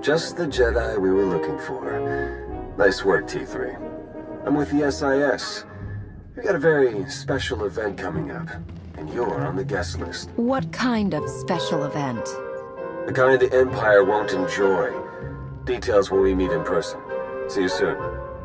Just the Jedi we were looking for. Nice work, T3. I'm with the SIS. We've got a very special event coming up, and you're on the guest list. What kind of special event? The kind the Empire won't enjoy. Details when we meet in person. See you soon.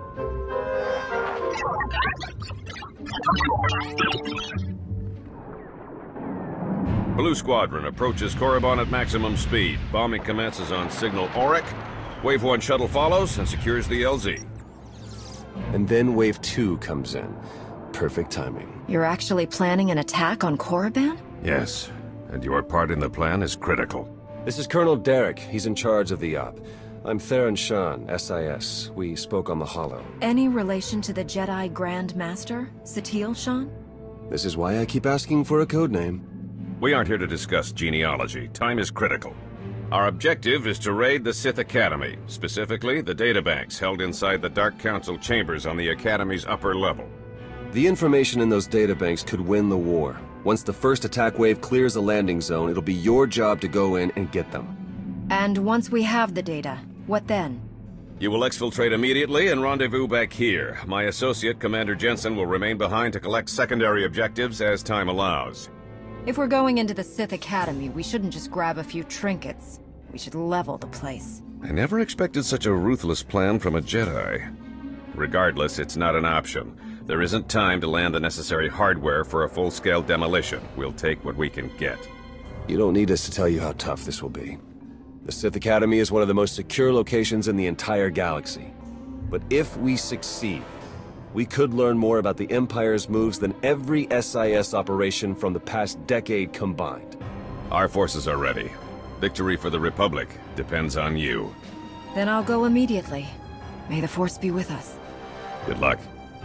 Blue Squadron approaches Korriban at maximum speed. Bombing commences on signal Auric. Wave 1 shuttle follows and secures the LZ. And then Wave 2 comes in. Perfect timing. You're actually planning an attack on Korriban? Yes, and your part in the plan is critical. This is Colonel Derek. He's in charge of the op. I'm Theron Shan, SIS. We spoke on the Holo. Any relation to the Jedi Grand Master, Satele Shan? This is why I keep asking for a codename. We aren't here to discuss genealogy. Time is critical. Our objective is to raid the Sith Academy, specifically the databanks held inside the Dark Council chambers on the Academy's upper level. The information in those databanks could win the war. Once the first attack wave clears the landing zone, it'll be your job to go in and get them. And once we have the data, what then? You will exfiltrate immediately and rendezvous back here. My associate, Commander Jensen, will remain behind to collect secondary objectives as time allows. If we're going into the Sith Academy, we shouldn't just grab a few trinkets. We should level the place. I never expected such a ruthless plan from a Jedi. Regardless, it's not an option. There isn't time to land the necessary hardware for a full-scale demolition. We'll take what we can get. You don't need us to tell you how tough this will be. The Sith Academy is one of the most secure locations in the entire galaxy. But if we succeed, we could learn more about the Empire's moves than every SIS operation from the past decade combined. Our forces are ready. Victory for the Republic depends on you. Then I'll go immediately. May the Force be with us. Good luck.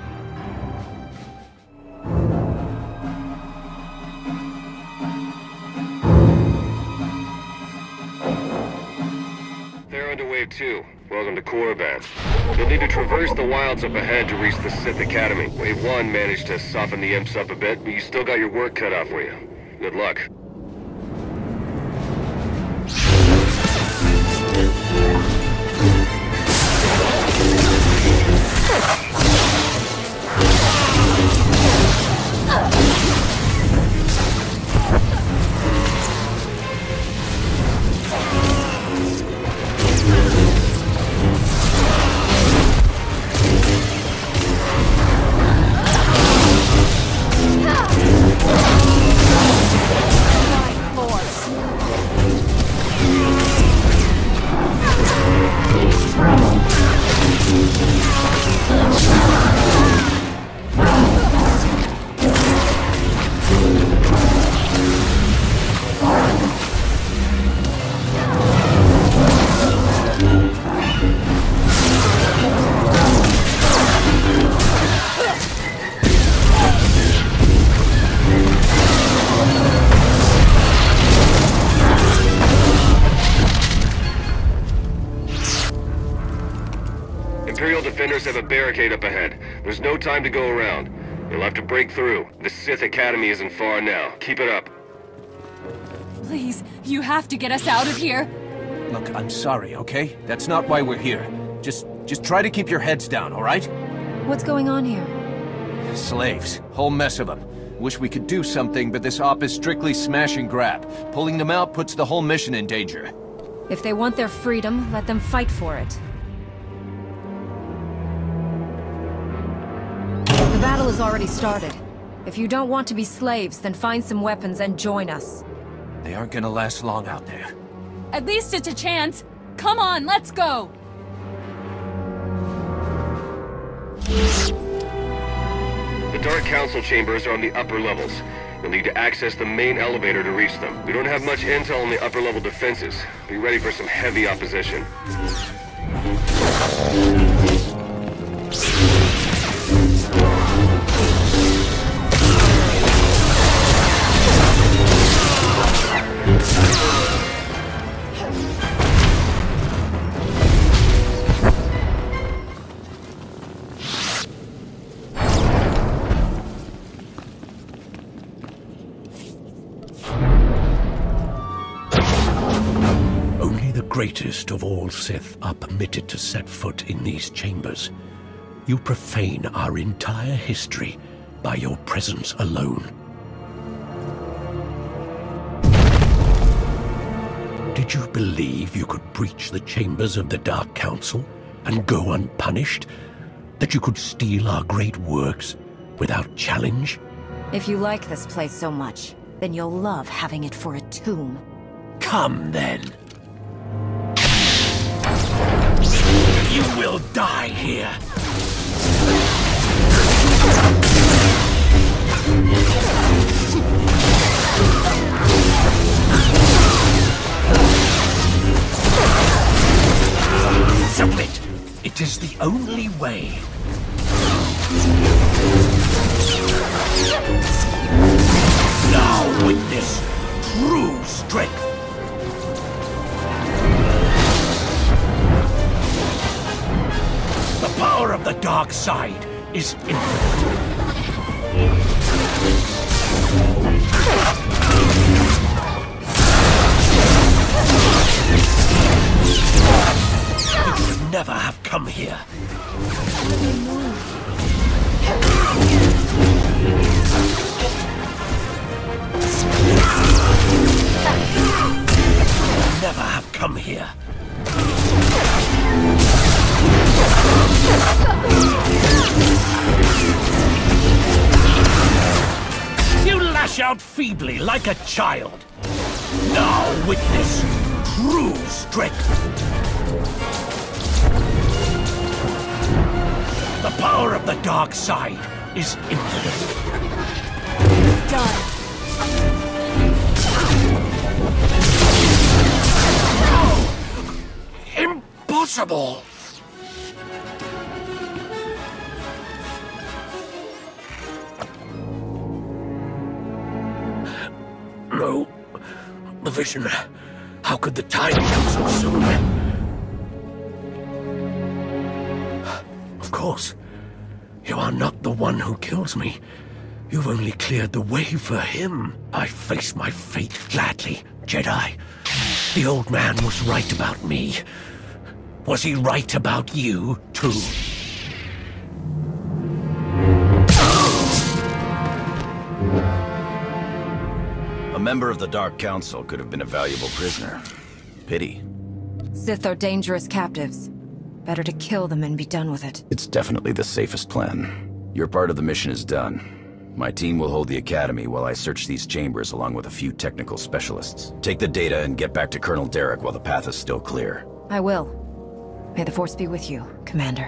They're under Wave 2. Welcome to Korriban. You'll need to traverse the wilds up ahead to reach the Sith Academy. Wave 1 managed to soften the imps up a bit, but you still got your work cut out for you. Good luck. Defenders have a barricade up ahead. There's no time to go around. You'll have to break through. The Sith Academy isn't far now. Keep it up. Please, you have to get us out of here. Look, I'm sorry, okay? That's not why we're here. Just try to keep your heads down, all right? What's going on here? Slaves. Whole mess of them. Wish we could do something, but this op is strictly smash and grab. Pulling them out puts the whole mission in danger. If they want their freedom, let them fight for it. The battle has already started. If you don't want to be slaves, then find some weapons and join us. They aren't gonna last long out there. At least it's a chance. Come on, let's go! The Dark Council chambers are on the upper levels. You'll need to access the main elevator to reach them. We don't have much intel on the upper level defenses. Be ready for some heavy opposition. greatest of all Sith are permitted to set foot in these chambers, you profane our entire history by your presence alone. Did you believe you could breach the chambers of the Dark Council and go unpunished? That you could steal our great works without challenge? If you like this place so much, then you'll love having it for a tomb. Come then. You will die here. Submit. It is the only way. Now witness true strength. The power of the dark side is infinite. You should never have come here. Never have come here. You lash out feebly like a child. Now witness true strength. The power of the dark side is infinite. Done. Impossible! No. The vision. How could the time come so soon? Of course. You are not the one who kills me. You've only cleared the way for him. I face my fate gladly, Jedi. The old man was right about me. Was he right about you, too? A member of the Dark Council could have been a valuable prisoner. Pity. Sith are dangerous captives. Better to kill them and be done with it. It's definitely the safest plan. Your part of the mission is done. My team will hold the Academy while I search these chambers along with a few technical specialists. Take the data and get back to Colonel Derek while the path is still clear. I will. May the Force be with you, Commander.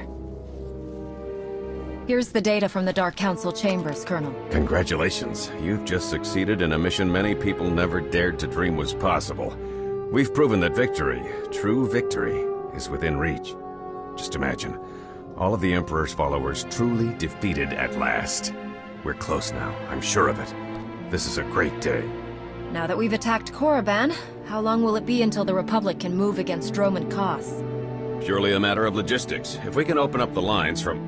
Here's the data from the Dark Council chambers, Colonel. Congratulations. You've just succeeded in a mission many people never dared to dream was possible. We've proven that victory, true victory, is within reach. Just imagine, all of the Emperor's followers truly defeated at last. We're close now, I'm sure of it. This is a great day. Now that we've attacked Korriban, how long will it be until the Republic can move against Roman Kos? Purely a matter of logistics. If we can open up the lines from...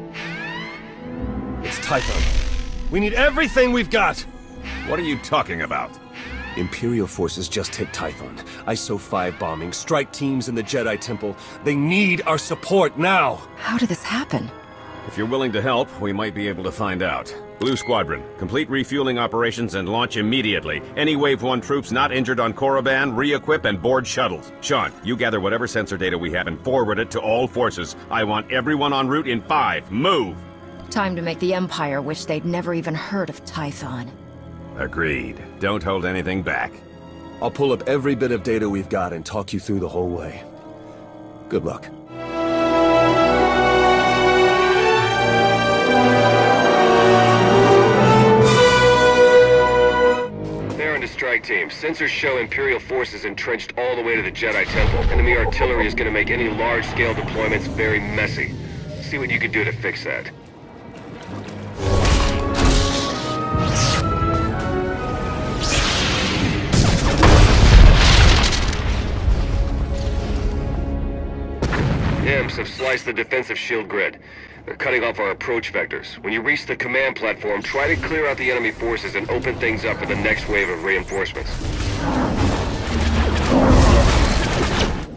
It's Typhon. We need everything we've got! What are you talking about? Imperial forces just hit Typhon. ISO 5 bombing, strike teams in the Jedi Temple. They need our support now! How did this happen? If you're willing to help, we might be able to find out. Blue Squadron, complete refueling operations and launch immediately. Any Wave 1 troops not injured on Korriban, re-equip and board shuttles. Sean, you gather whatever sensor data we have and forward it to all forces. I want everyone en route in 5. Move! Time to make the Empire wish they'd never even heard of Typhon. Agreed. Don't hold anything back. I'll pull up every bit of data we've got and talk you through the whole way. Good luck. Strike team. Sensors show Imperial forces entrenched all the way to the Jedi Temple. Enemy artillery is going to make any large-scale deployments very messy. See what you can do to fix that. Imps have sliced the defensive shield grid. They're cutting off our approach vectors. When you reach the command platform, try to clear out the enemy forces and open things up for the next wave of reinforcements.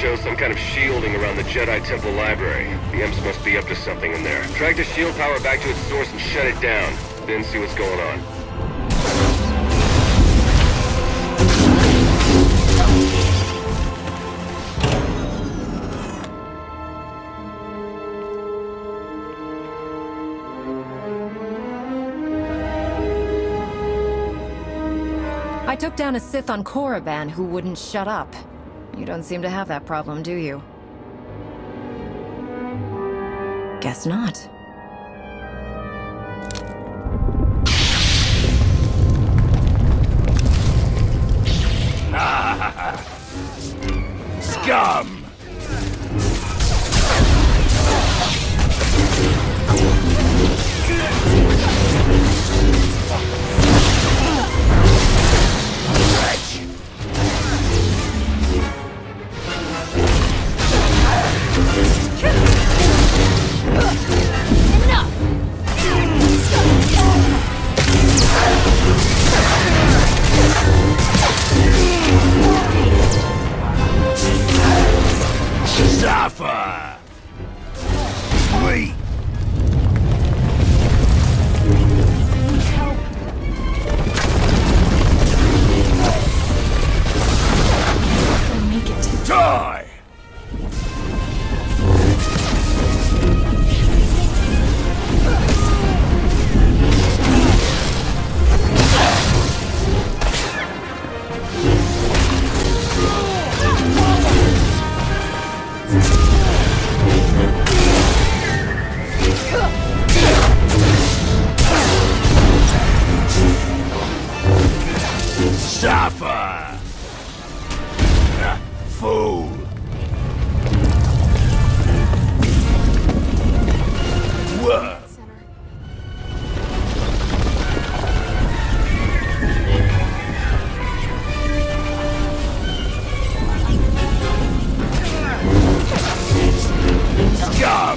shows some kind of shielding around the Jedi Temple Library. The Imps must be up to something in there. Track the shield power back to its source and shut it down. Then see what's going on. I took down a Sith on Korriban who wouldn't shut up. You don't seem to have that problem, do you? Guess not. Scum! Suffer! Wait! Make it. Die! Suffer! Fool! Whoa! Scum!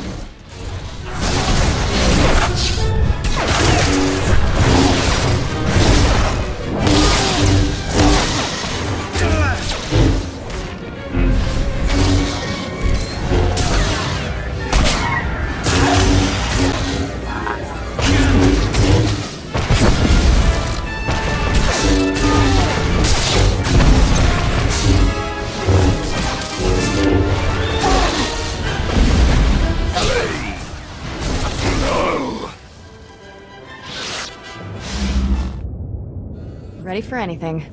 Ready for anything.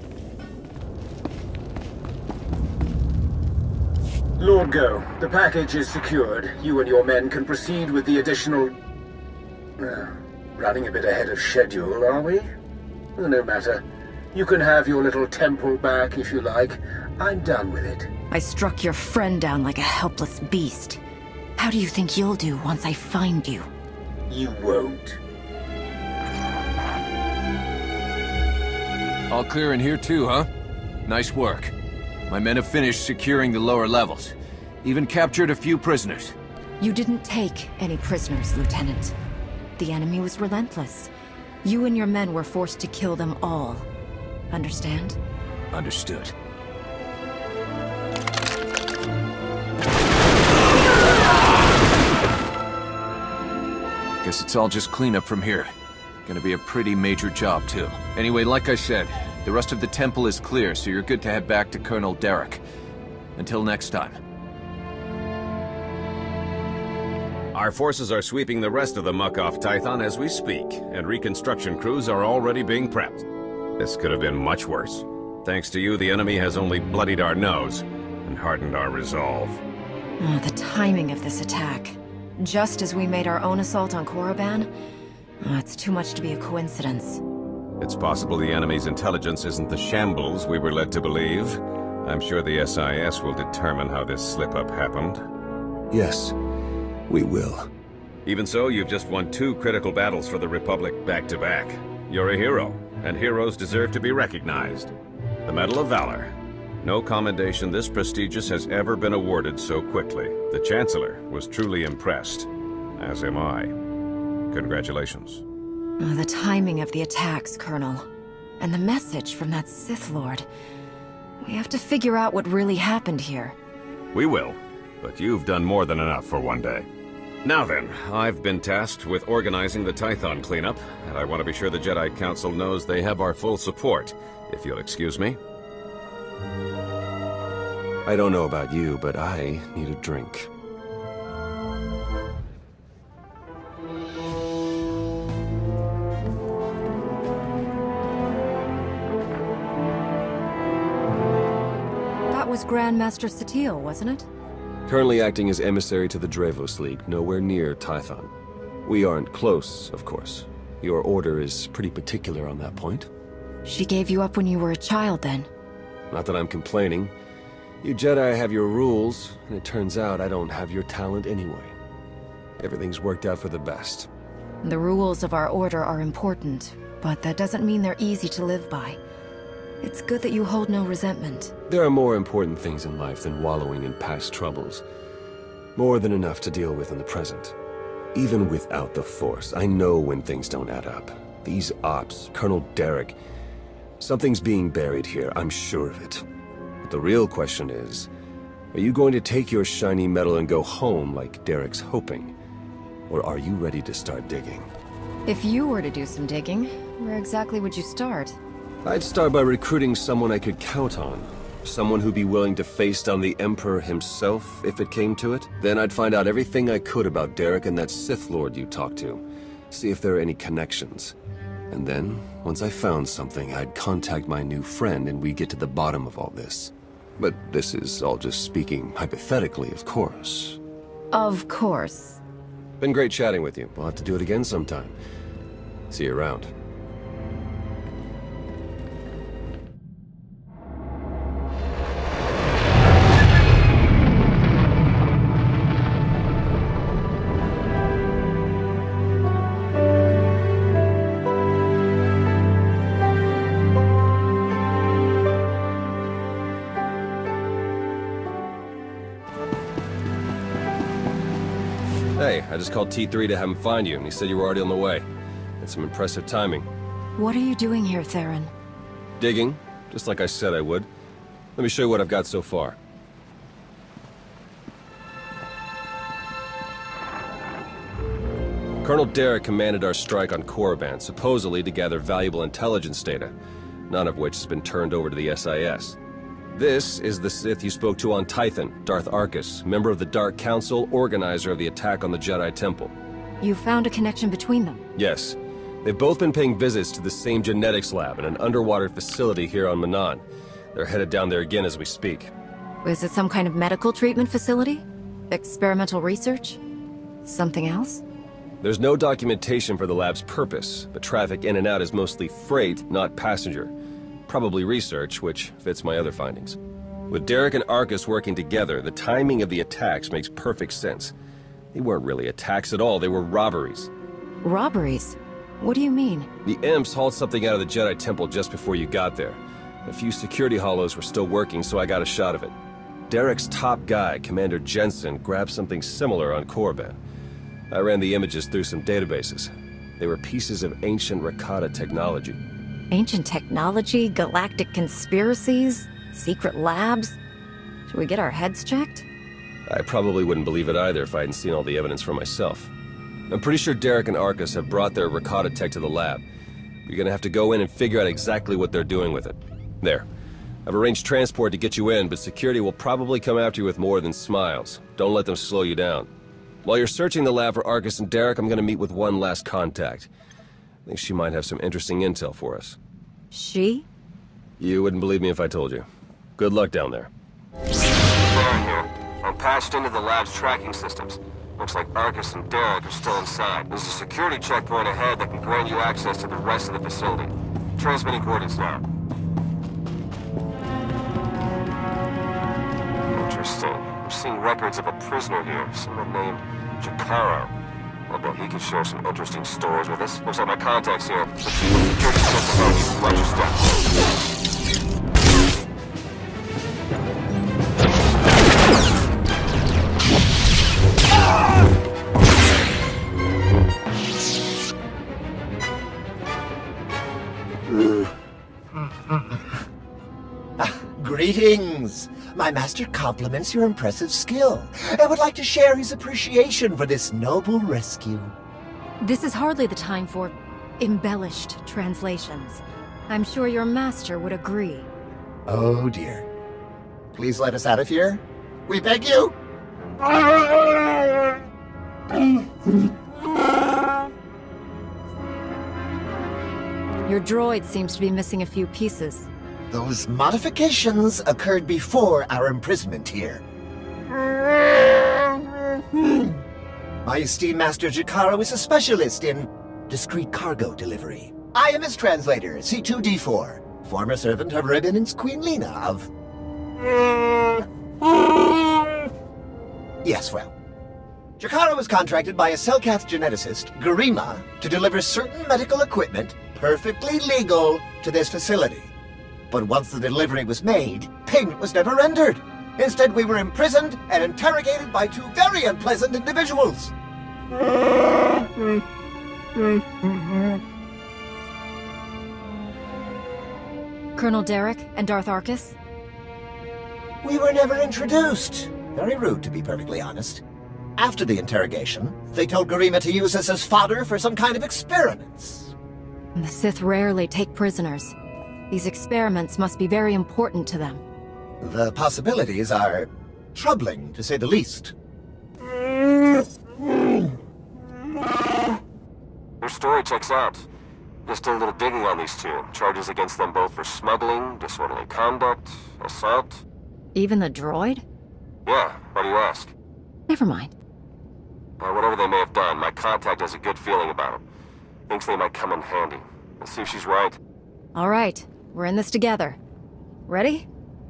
Lord Go, the package is secured. You and your men can proceed with the additional... running a bit ahead of schedule, are we? No matter. You can have your little temple back if you like. I'm done with it. I struck your friend down like a helpless beast. How do you think you'll do once I find you? You won't. All clear in here too, huh? Nice work. My men have finished securing the lower levels. Even captured a few prisoners. You didn't take any prisoners, Lieutenant. The enemy was relentless. You and your men were forced to kill them all. Understand? Understood. Guess it's all just cleanup from here. Gonna be a pretty major job, too. Anyway, like I said, the rest of the temple is clear, so you're good to head back to Colonel Derek. Until next time. Our forces are sweeping the rest of the muck off Tython as we speak, and reconstruction crews are already being prepped. This could have been much worse. Thanks to you, the enemy has only bloodied our nose and hardened our resolve. Oh, the timing of this attack. Just as we made our own assault on Korriban? Oh, it's too much to be a coincidence. It's possible the enemy's intelligence isn't the shambles we were led to believe. I'm sure the SIS will determine how this slip-up happened. Yes, we will. Even so, you've just won 2 critical battles for the Republic back-to-back. You're a hero, and heroes deserve to be recognized. The Medal of Valor. No commendation this prestigious has ever been awarded so quickly. The Chancellor was truly impressed, as am I. Congratulations. Oh, the timing of the attacks, Colonel. And the message from that Sith Lord. We have to figure out what really happened here. We will, but you've done more than enough for one day. Now then, I've been tasked with organizing the Tython cleanup, and I want to be sure the Jedi Council knows they have our full support, if you'll excuse me. I don't know about you, but I need a drink. That was Grandmaster Satele, wasn't it? Currently acting as emissary to the Drevos League, nowhere near Tython. We aren't close, of course. Your order is pretty particular on that point. She gave you up when you were a child, then? Not that I'm complaining. You Jedi have your rules, and it turns out I don't have your talent anyway. Everything's worked out for the best. The rules of our order are important, but that doesn't mean they're easy to live by. It's good that you hold no resentment. There are more important things in life than wallowing in past troubles. More than enough to deal with in the present. Even without the Force, I know when things don't add up. These ops, Colonel Derek... Something's being buried here, I'm sure of it. But the real question is, are you going to take your shiny medal and go home like Derek's hoping? Or are you ready to start digging? If you were to do some digging, where exactly would you start? I'd start by recruiting someone I could count on. Someone who'd be willing to face down the Emperor himself, if it came to it. Then I'd find out everything I could about Derek and that Sith Lord you talked to. See if there are any connections. And then, once I found something, I'd contact my new friend and we'd get to the bottom of all this. But this is all just speaking hypothetically, of course. Of course. Been great chatting with you. We'll have to do it again sometime. See you around. Hey, I just called T3 to have him find you, and he said you were already on the way. That's some impressive timing. What are you doing here, Theron? Digging, just like I said I would. Let me show you what I've got so far. Colonel Derek commanded our strike on Korriban, supposedly to gather valuable intelligence data, none of which has been turned over to the SIS. This is the Sith you spoke to on Tython, Darth Arcus, member of the Dark Council, organizer of the attack on the Jedi Temple. You found a connection between them? Yes. They've both been paying visits to the same genetics lab in an underwater facility here on Manan. They're headed down there again as we speak. Is it some kind of medical treatment facility? Experimental research? Something else? There's no documentation for the lab's purpose, but traffic in and out is mostly freight, not passenger. Probably research, which fits my other findings. With Derek and Arcus working together, the timing of the attacks makes perfect sense. They weren't really attacks at all, they were robberies. Robberies? What do you mean? The Imps hauled something out of the Jedi Temple just before you got there. A few security hollows were still working, so I got a shot of it. Derek's top guy, Commander Jensen, grabbed something similar on Korriban. I ran the images through some databases. They were pieces of ancient Rakata technology. Ancient technology, galactic conspiracies, secret labs? Should we get our heads checked? I probably wouldn't believe it either if I hadn't seen all the evidence for myself. I'm pretty sure Derek and Arcus have brought their Rakata tech to the lab. You're gonna have to go in and figure out exactly what they're doing with it. There. I've arranged transport to get you in, but security will probably come after you with more than smiles. Don't let them slow you down. While you're searching the lab for Arcus and Derek, I'm gonna meet with one last contact. I think she might have some interesting intel for us. She? You wouldn't believe me if I told you. Good luck down there. Theron here. I'm patched into the lab's tracking systems. Looks like Arcus and Derek are still inside. There's a security checkpoint ahead that can grant you access to the rest of the facility. Transmitting coordinates now. Interesting. I'm seeing records of a prisoner here, someone named Jakaro. I bet he could share some interesting stories with us. Looks like my contact's here. The security system behind you. Watch your step. Greetings! My master compliments your impressive skill and would like to share his appreciation for this noble rescue. This is hardly the time for embellished translations. I'm sure your master would agree. Oh dear. Please let us out of here. We beg you! Your droid seems to be missing a few pieces. Those modifications occurred before our imprisonment here. My esteemed Master Jakaro is a specialist in discreet cargo delivery. I am his translator, C2D4, former servant of Ribbon's Queen Lena of... Yes, well. Jakaro was contracted by a Selkath geneticist, Garima, to deliver certain medical equipment, perfectly legal, to this facility. But once the delivery was made, payment was never rendered. Instead, we were imprisoned and interrogated by two very unpleasant individuals. Colonel Derek and Darth Arcus? We were never introduced. Very rude, to be perfectly honest. After the interrogation, they told Garima to use us as fodder for some kind of experiments. The Sith rarely take prisoners. These experiments must be very important to them. The possibilities are troubling, to say the least. Your story checks out. Just did a little digging on these two. Charges against them both for smuggling, disorderly conduct, assault. Even the droid? Yeah, why do you ask? Never mind. Whatever they may have done, my contact has a good feeling about them. Thinks they might come in handy. Let's see if she's right. All right, we're in this together. Ready?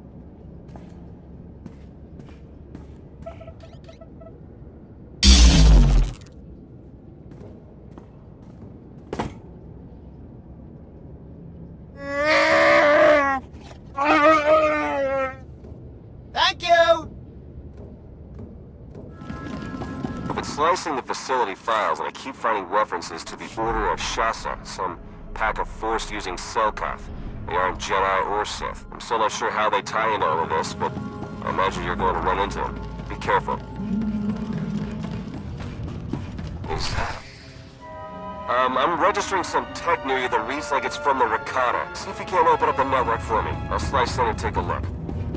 Thank you! I've been slicing the facility files, and I keep finding references to the Order of Shasa, some pack of Force-using Selkath. They aren't Jedi or Sith. I'm still not sure how they tie into all of this, but I imagine you're going to run into them. Be careful. Is that... I'm registering some tech near you that reads like it's from the Rakata. See if you can't open up the network for me. I'll slice in and take a look.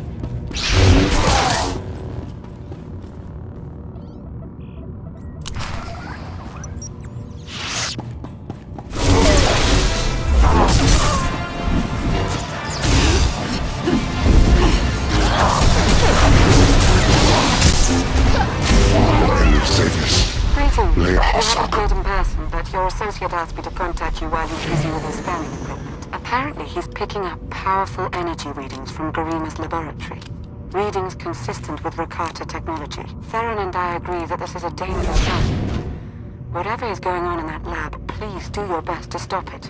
Your associate asked me to contact you while he's busy with his scanning equipment. Apparently, he's picking up powerful energy readings from Garima's laboratory. Readings consistent with Rakata technology. Theron and I agree that this is a dangerous zone. Whatever is going on in that lab, please do your best to stop it.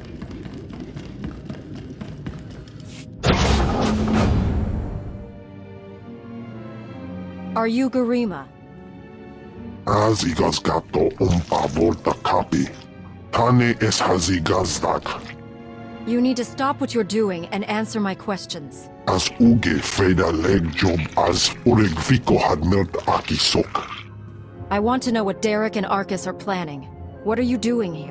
Are you Garima? Hazigaz gato volta copy. Tane es hazigazdak. You need to stop what you're doing and answer my questions. As uge freda leg job as uregviko had milt akisok. I want to know what Derek and Arcus are planning. What are you doing here?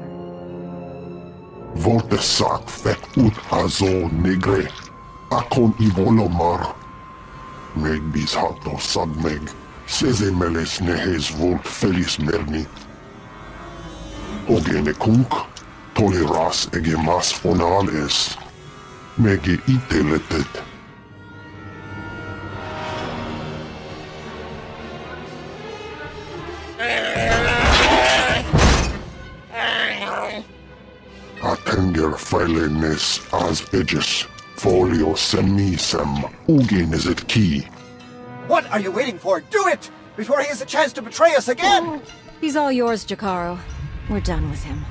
Volte sak fek ut azo negre. Akon ivolomar. Meg bis hato sagmeg. Seze meles nehes volt felis merni. Ogene kunk, toleras ege mas fonal es. Mege ite letet. Atenger filenes as edges. Folio semisem. Ugen is it key. What are you waiting for? Do it! Before he has a chance to betray us again! He's all yours, Jakaro. We're done with him.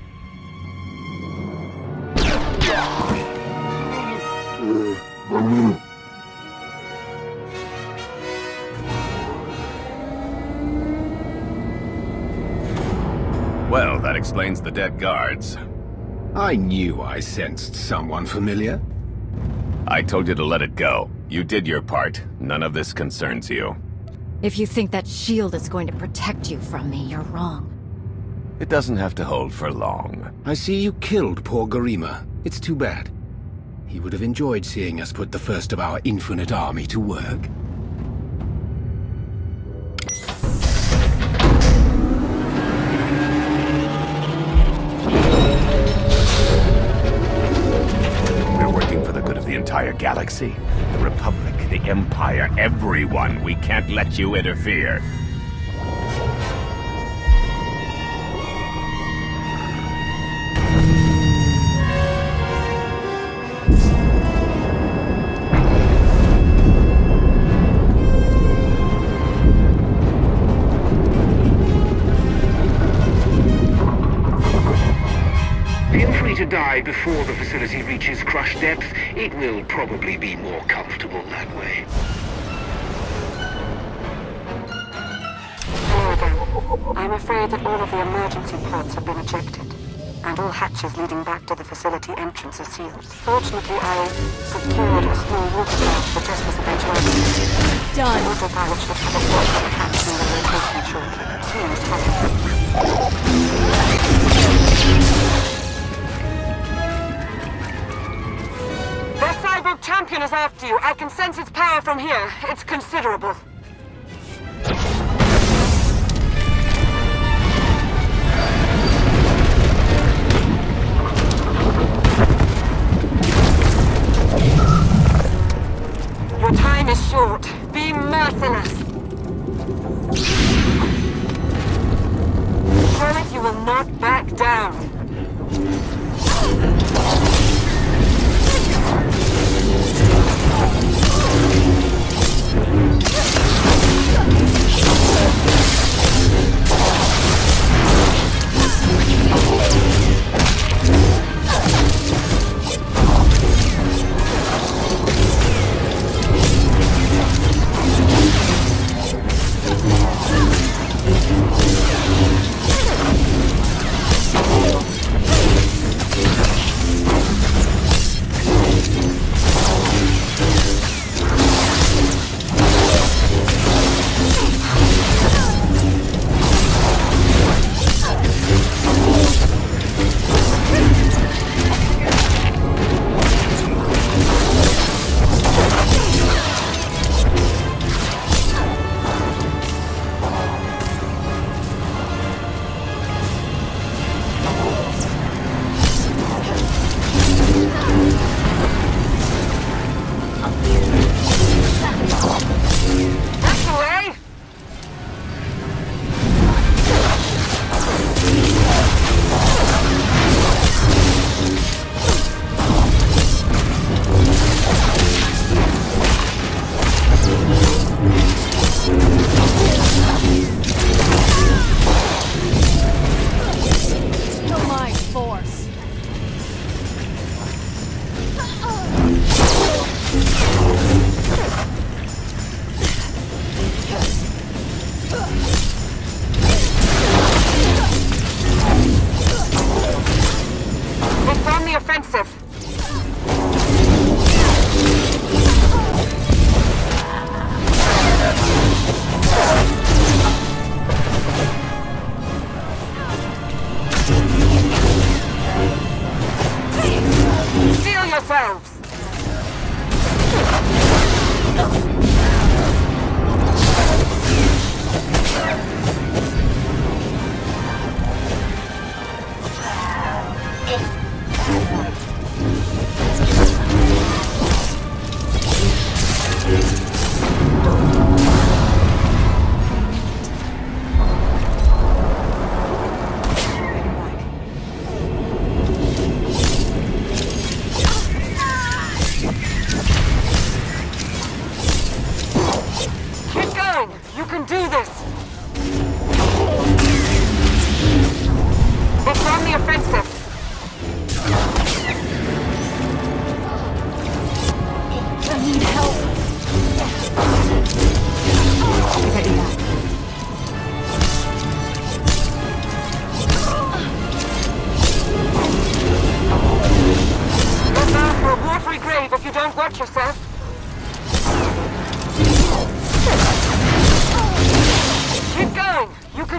Well, that explains the dead guards. I knew I sensed someone familiar. I told you to let it go. You did your part. None of this concerns you. If you think that shield is going to protect you from me, you're wrong. It doesn't have to hold for long. I see you killed poor Garima. It's too bad. He would have enjoyed seeing us put the first of our infinite army to work. We're working for the good of the entire galaxy. The Republic, the Empire, everyone. We can't let you interfere. To die before the facility reaches crush depth, it will probably be more comfortable that way. Hello again. I'm afraid that all of the emergency pods have been ejected, and all hatches leading back to the facility entrance are sealed. Fortunately, I procured a small watercraft for just this eventuality. Done. The autopilot should have a watch for capturing the location shortly. Teams have The cyborg champion is after you. I can sense its power from here. It's considerable. Your time is short. Be merciless. Show it you will not back down.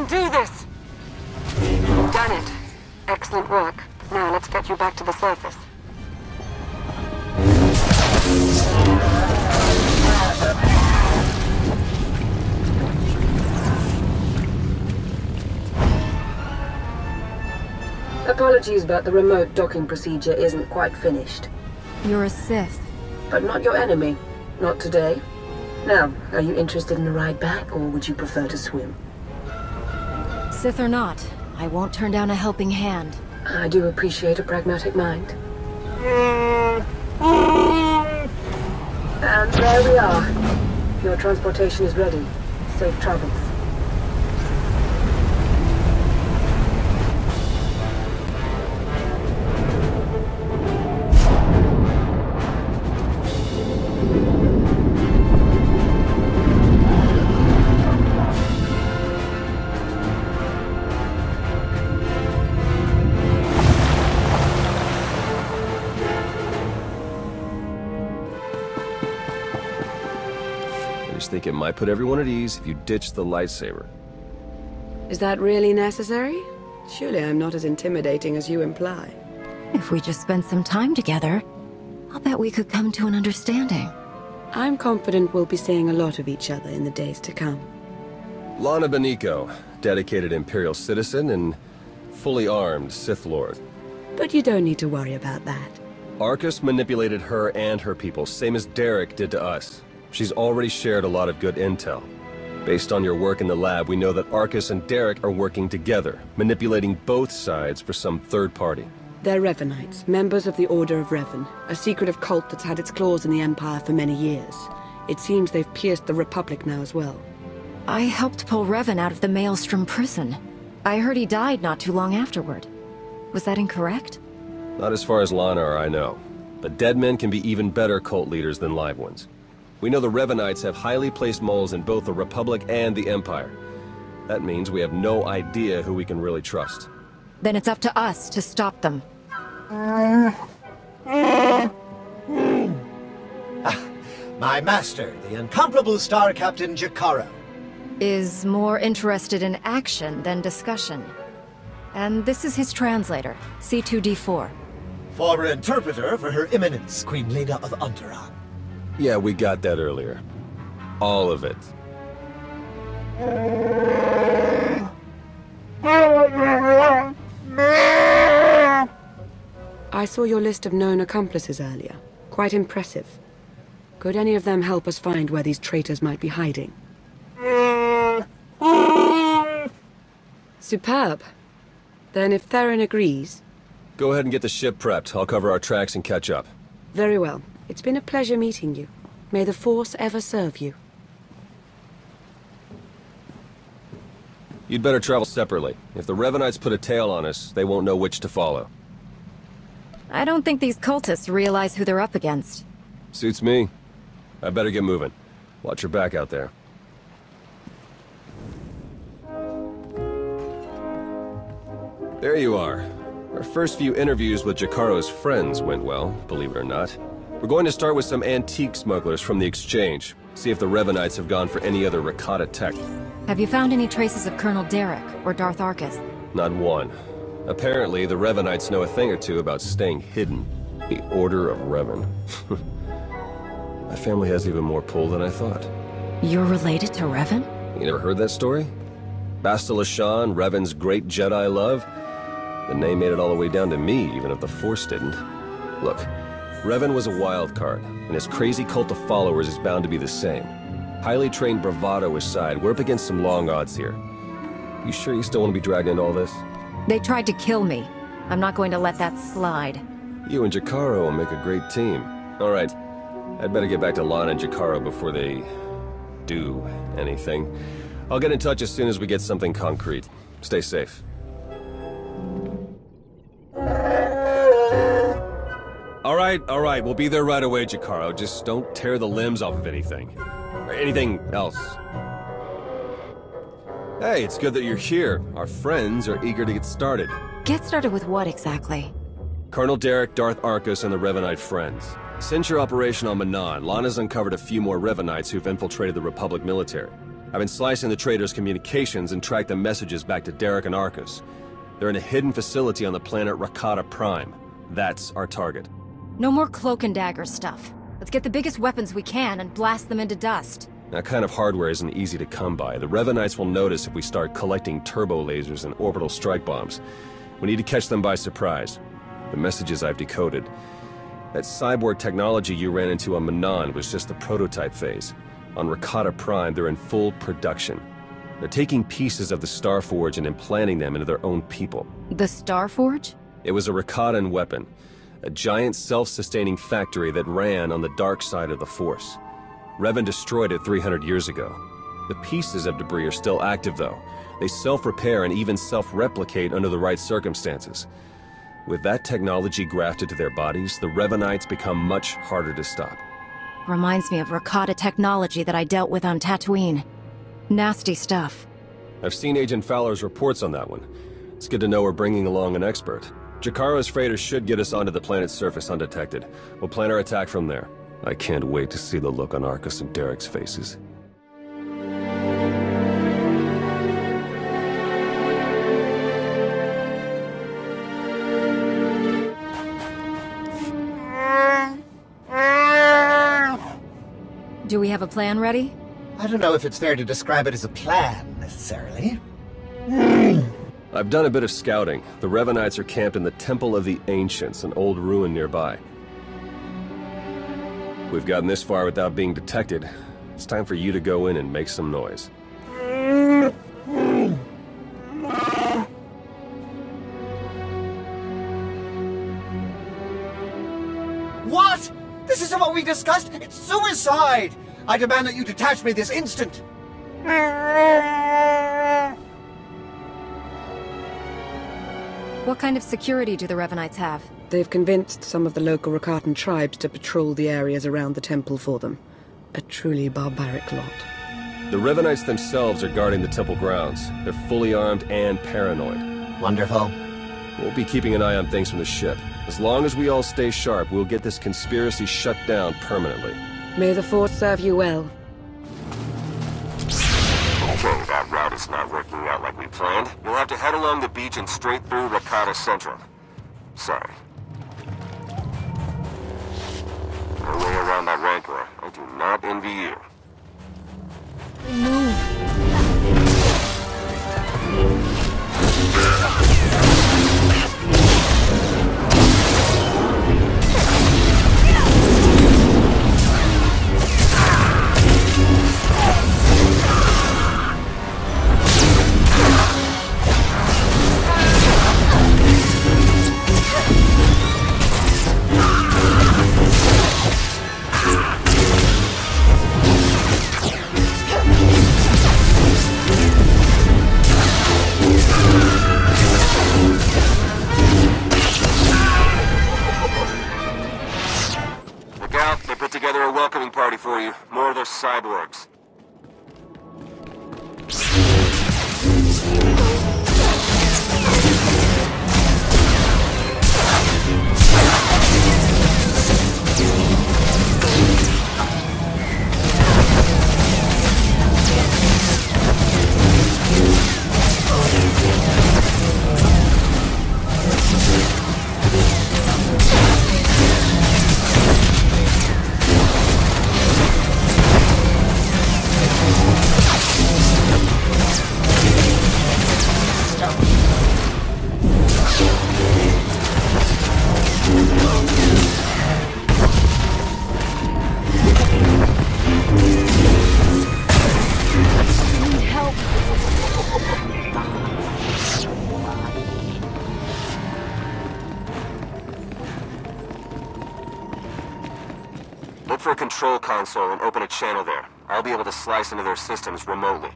can do this! You've done it. Excellent work. Now let's get you back to the surface. Apologies, but the remote docking procedure isn't quite finished. You're a Sith. But not your enemy. Not today. Now, are you interested in a ride back, or would you prefer to swim? Sith or not, I won't turn down a helping hand. I do appreciate a pragmatic mind. And there we are. Your transportation is ready. Safe travels. I think it might put everyone at ease if you ditch the lightsaber. Is that really necessary? Surely I'm not as intimidating as you imply. If we just spent some time together, I'll bet we could come to an understanding. I'm confident we'll be seeing a lot of each other in the days to come. Lana Beniko, dedicated Imperial citizen and fully armed Sith Lord. But you don't need to worry about that. Arcus manipulated her and her people, same as Derek did to us. She's already shared a lot of good intel. Based on your work in the lab, we know that Arcus and Derek are working together, manipulating both sides for some third party. They're Revenites, members of the Order of Revan, a secretive cult that's had its claws in the Empire for many years. It seems they've pierced the Republic now as well. I helped pull Revan out of the Maelstrom prison. I heard he died not too long afterward. Was that incorrect? Not as far as Lana or I know. But dead men can be even better cult leaders than live ones. We know the Revenites have highly placed moles in both the Republic and the Empire. That means we have no idea who we can really trust. Then it's up to us to stop them. My master, the incomparable Star Captain Jakaro. Is more interested in action than discussion. And this is his translator, C2D4. Former interpreter for Her Eminence, Queen Leda of Unteron. Yeah, we got that earlier. All of it. I saw your list of known accomplices earlier. Quite impressive. Could any of them help us find where these traitors might be hiding? Superb. Then if Theron agrees... Go ahead and get the ship prepped. I'll cover our tracks and catch up. Very well. It's been a pleasure meeting you. May the Force ever serve you. You'd better travel separately. If the Revenites put a tail on us, they won't know which to follow. I don't think these cultists realize who they're up against. Suits me. I better get moving. Watch your back out there. There you are. Our first few interviews with Jakaro's friends went well, believe it or not. We're going to start with some antique smugglers from the exchange. See if the Revenites have gone for any other Rakata tech. Have you found any traces of Colonel Derek or Darth Arcus? Not one. Apparently, the Revenites know a thing or two about staying hidden. The Order of Revan. My family has even more pull than I thought. You're related to Revan? You never heard that story? Bastila Shan, Revan's great Jedi love? The name made it all the way down to me, even if the Force didn't. Look, Revan was a wild card, and his crazy cult of followers is bound to be the same. Highly trained bravado aside, we're up against some long odds here. You sure you still want to be dragged into all this? They tried to kill me. I'm not going to let that slide. You and Jakaro will make a great team. All right, I'd better get back to Lana and Jakaro before they do anything. I'll get in touch as soon as we get something concrete. Stay safe. All right, we'll be there right away, Jakaro. Just don't tear the limbs off of anything. Or anything else. Hey, it's good that you're here. Our friends are eager to get started. Get started with what exactly? Colonel Derek, Darth Arcus, and the Revanite friends. Since your operation on Manan, Lana's uncovered a few more Revanites who've infiltrated the Republic military. I've been slicing the traitors' communications and tracked the messages back to Derek and Arcus. They're in a hidden facility on the planet Rakata Prime. That's our target. No more cloak and dagger stuff. Let's get the biggest weapons we can and blast them into dust. That kind of hardware isn't easy to come by. The Revanites will notice if we start collecting turbo lasers and orbital strike bombs. We need to catch them by surprise. The messages I've decoded. That cyborg technology you ran into on Manan was just the prototype phase. On Rakata Prime, they're in full production. They're taking pieces of the Starforge and implanting them into their own people. The Starforge? It was a Rakatan weapon. A giant self-sustaining factory that ran on the dark side of the Force. Revan destroyed it 300 years ago. The pieces of debris are still active, though. They self-repair and even self-replicate under the right circumstances. With that technology grafted to their bodies, the Revanites become much harder to stop. Reminds me of Rakata technology that I dealt with on Tatooine. Nasty stuff. I've seen Agent Fowler's reports on that one. It's good to know we're bringing along an expert. Jakaro's freighters should get us onto the planet's surface undetected. We'll plan our attack from there. I can't wait to see the look on Arcus and Derek's faces. Do we have a plan ready? I don't know if it's fair to describe it as a plan, necessarily. I've done a bit of scouting. The Revanites are camped in the Temple of the Ancients, an old ruin nearby. We've gotten this far without being detected. It's time for you to go in and make some noise. What? This isn't what we discussed! It's suicide! I demand that you detach me this instant! What kind of security do the Revanites have? They've convinced some of the local Rakatan tribes to patrol the areas around the temple for them. A truly barbaric lot. The Revanites themselves are guarding the temple grounds. They're fully armed and paranoid. Wonderful. We'll be keeping an eye on things from the ship. As long as we all stay sharp, we'll get this conspiracy shut down permanently. May the Force serve you well. Okay, that route is not working out like we planned. You'll have to head along the beach and straight through Rakata Central. Sorry. No way around that Rancor. I do not envy you. For you. More of those cyborgs. Look for a control console and open a channel there. I'll be able to slice into their systems remotely.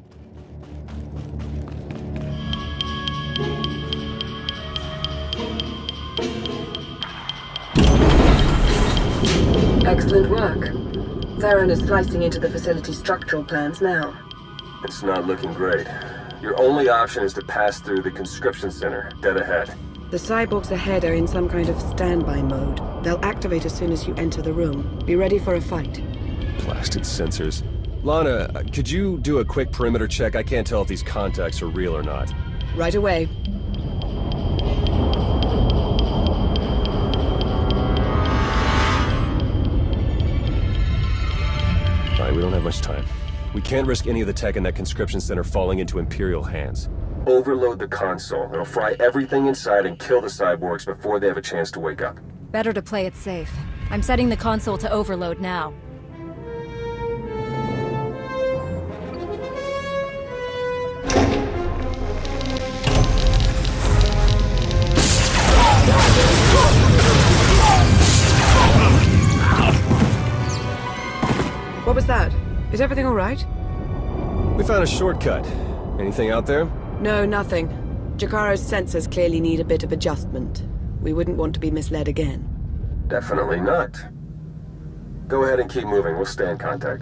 Excellent work. Theron is slicing into the facility's structural plans now. It's not looking great. Your only option is to pass through the conscription center, dead ahead. The cyborgs ahead are in some kind of standby mode. They'll activate as soon as you enter the room. Be ready for a fight. Blasted sensors. Lana, could you do a quick perimeter check? I can't tell if these contacts are real or not. Right away. Alright, we don't have much time. We can't risk any of the tech in that conscription center falling into Imperial hands. Overload the console. It'll fry everything inside and kill the cyborgs before they have a chance to wake up. Better to play it safe. I'm setting the console to overload now. What was that? Is everything all right? We found a shortcut. Anything out there? No, nothing. Jakaro's sensors clearly need a bit of adjustment. We wouldn't want to be misled again. Definitely not. Go ahead and keep moving. We'll stay in contact.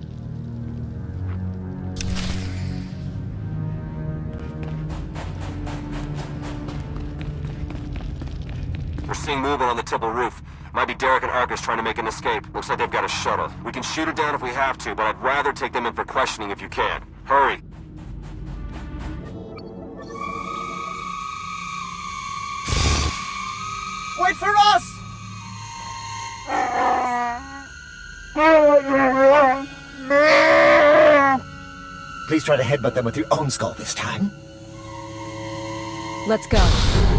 We're seeing movement on the temple roof. Might be Derek and Arcus trying to make an escape. Looks like they've got a shuttle. We can shoot it down if we have to, but I'd rather take them in for questioning if you can. Hurry! Wait for us! Please try to headbutt them with your own skull this time. Let's go.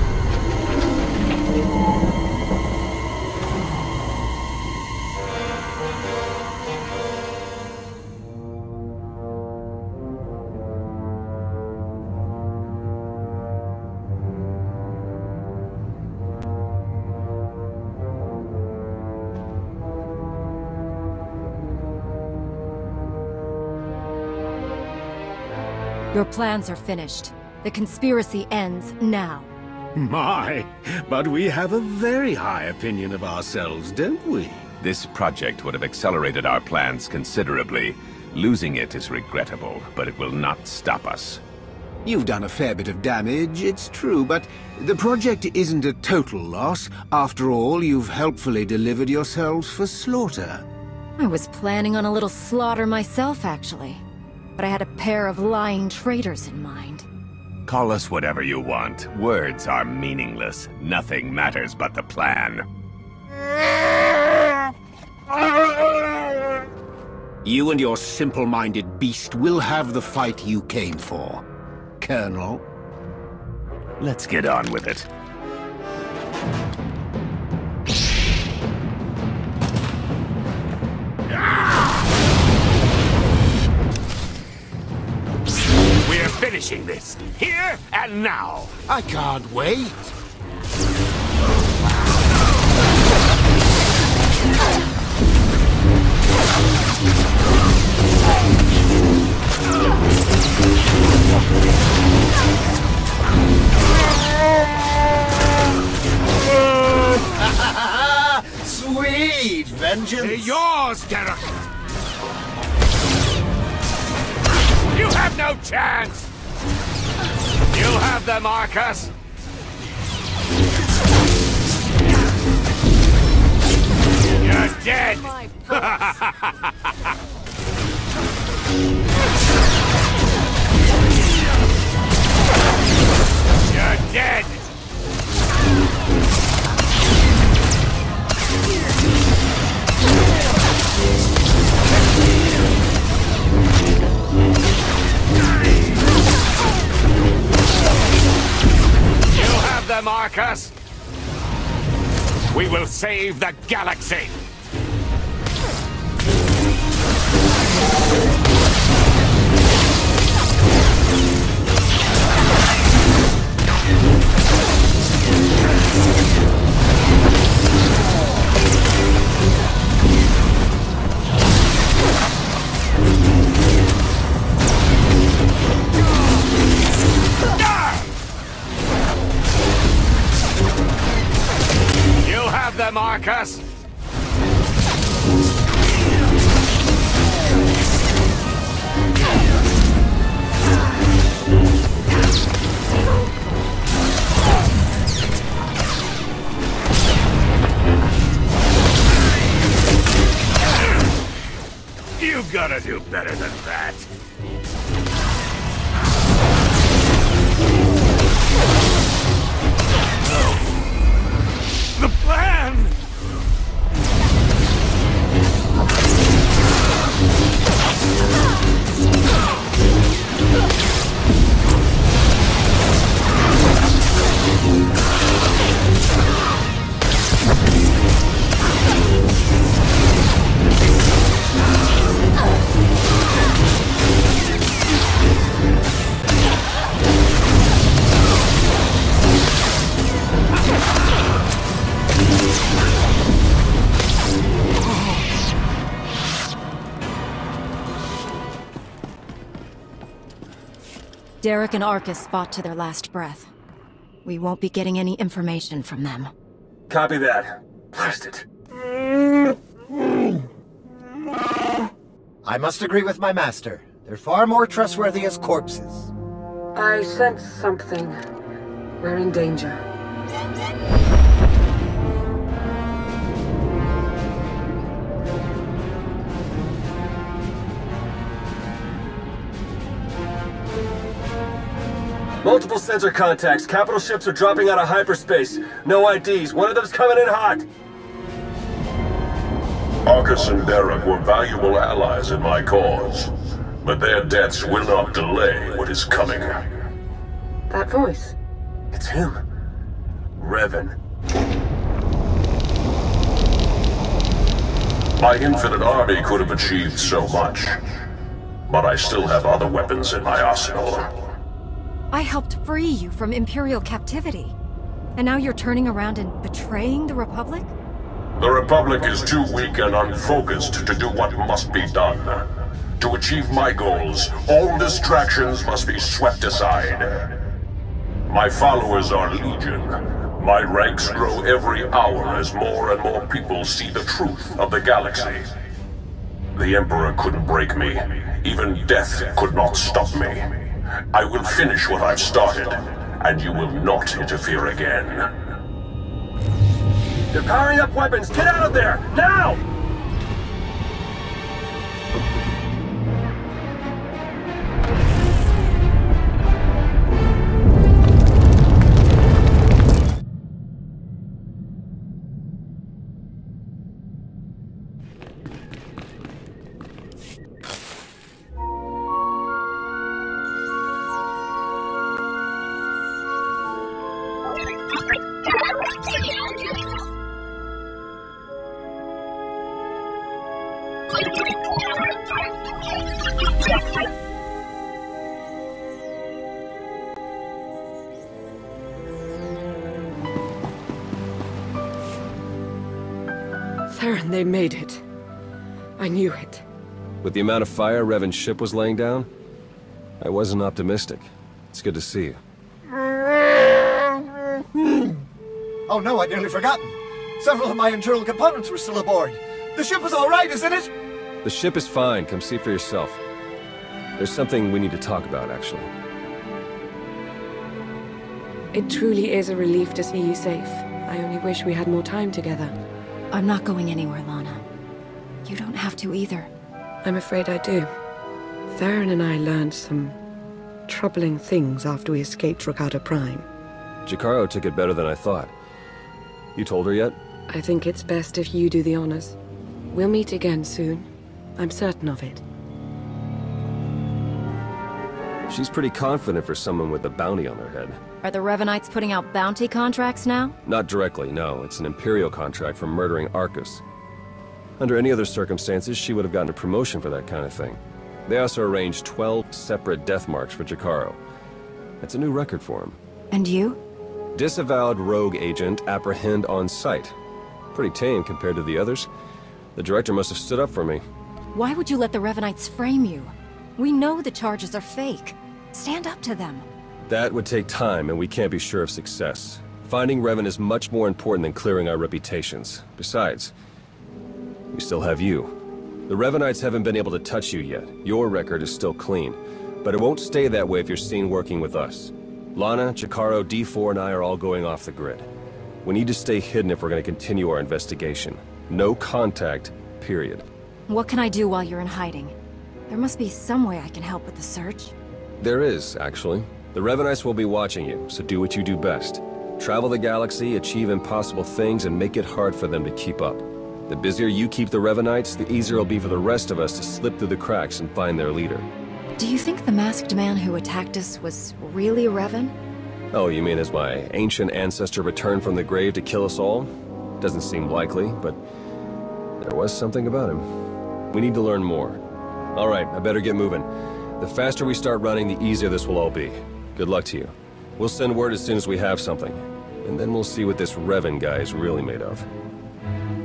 Your plans are finished. The conspiracy ends now. My, but we have a very high opinion of ourselves, don't we? This project would have accelerated our plans considerably. Losing it is regrettable, but it will not stop us. You've done a fair bit of damage, it's true, but the project isn't a total loss. After all, you've helpfully delivered yourselves for slaughter. I was planning on a little slaughter myself, actually. But I had a pair of lying traitors in mind. Call us whatever you want. Words are meaningless. Nothing matters but the plan. You and your simple-minded beast will have the fight you came for, Colonel. Let's get on with it. We're finishing this, here and now. I can't wait. Sweet vengeance! They're yours, Derek! You have no chance! You'll have them, Arcus! You're dead! You're dead! You have them, Arcus! We will save the galaxy! You have them, Arcus! You've got a do better than that. The plan! Derek and Arcus fought to their last breath. We won't be getting any information from them. Copy that. Blast it. I must agree with my master. They're far more trustworthy as corpses. I sense something. We're in danger. Multiple sensor contacts. Capital ships are dropping out of hyperspace. No IDs. One of them's coming in hot. Arcus and Derek were valuable allies in my cause, but their deaths will not delay what is coming. That voice. It's him. Revan. My infinite army could have achieved so much, but I still have other weapons in my arsenal. I helped free you from Imperial captivity. And now you're turning around and betraying the Republic? The Republic is too weak and unfocused to do what must be done. To achieve my goals, all distractions must be swept aside. My followers are legion. My ranks grow every hour as more and more people see the truth of the galaxy. The Emperor couldn't break me. Even death could not stop me. I will finish what I've started, and you will not interfere again. They're powering up weapons. Get out of there! Now! Theron, they made it. I knew it. With the amount of fire Revan's ship was laying down, I wasn't optimistic. It's good to see you. Oh no, I'd nearly forgotten. Several of my internal components were still aboard. The ship is all right, isn't it? The ship is fine. Come see for yourself. There's something we need to talk about, actually. It truly is a relief to see you safe. I only wish we had more time together. I'm not going anywhere, Lana. You don't have to either. I'm afraid I do. Theron and I learned some troubling things after we escaped Rakata Prime. Jacaro took it better than I thought. You told her yet? I think it's best if you do the honors. We'll meet again soon. I'm certain of it. She's pretty confident for someone with a bounty on their head. Are the Revanites putting out bounty contracts now? Not directly, no. It's an Imperial contract for murdering Arcus. Under any other circumstances, she would have gotten a promotion for that kind of thing. They also arranged 12 separate death marks for Jacaro. That's a new record for him. And you? Disavowed rogue agent apprehend on sight. Pretty tame compared to the others. The director must have stood up for me. Why would you let the Revanites frame you? We know the charges are fake. Stand up to them. That would take time, and we can't be sure of success. Finding Revan is much more important than clearing our reputations. Besides, we still have you. The Revanites haven't been able to touch you yet. Your record is still clean. But it won't stay that way if you're seen working with us. Lana, Jacaro, D4, and I are all going off the grid. We need to stay hidden if we're going to continue our investigation. No contact, period. What can I do while you're in hiding? There must be some way I can help with the search. There is, actually. The Revenites will be watching you, so do what you do best. Travel the galaxy, achieve impossible things, and make it hard for them to keep up. The busier you keep the Revenites, the easier it'll be for the rest of us to slip through the cracks and find their leader. Do you think the masked man who attacked us was really a Revan? Oh, you mean as my ancient ancestor returned from the grave to kill us all? Doesn't seem likely, but there was something about him. We need to learn more. All right, I better get moving. The faster we start running, the easier this will all be. Good luck to you. We'll send word as soon as we have something. And then we'll see what this Revan guy is really made of.